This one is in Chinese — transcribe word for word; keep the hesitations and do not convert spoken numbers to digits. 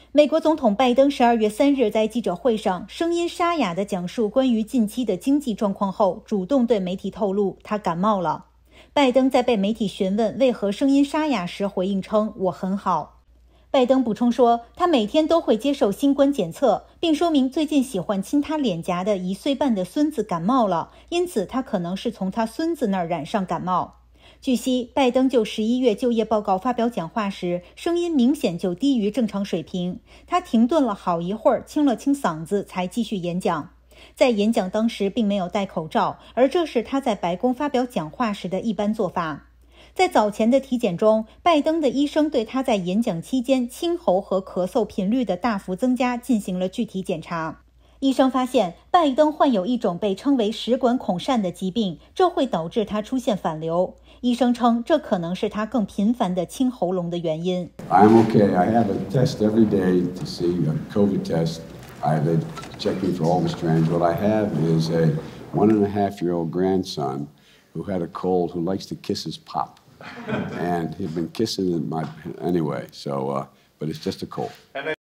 美国总统拜登十二月三日在记者会上声音沙哑地讲述关于近期的经济状况后，主动对媒体透露他感冒了。拜登在被媒体询问为何声音沙哑时回应称：“我很好。”拜登补充说，他每天都会接受新冠检测，并说明最近喜欢亲他脸颊的一岁半的孙子感冒了，因此他可能是从他孙子那儿染上感冒。据悉，拜登就十一月就业报告发表讲话时，声音明显就低于正常水平。他停顿了好一会儿，清了清嗓子，才继续演讲。在演讲当时并没有戴口罩，而这是他在白宫发表讲话时的一般做法。在早前的体检中，拜登的医生对他在演讲期间清喉和咳嗽频率的大幅增加进行了具体检查。医生发现拜登患有一种被称为食管孔疝的疾病，这会导致他出现反流。医生称这可能是他更频繁的清喉咙的原因。 I'm okay. I have a test every day to see a COVID test. I they check me for all the strands. What I have is a one and a half year old grandson who had a cold who likes to kiss his pop. And he'd been kissing my anyway, so uh, but it's just a cold.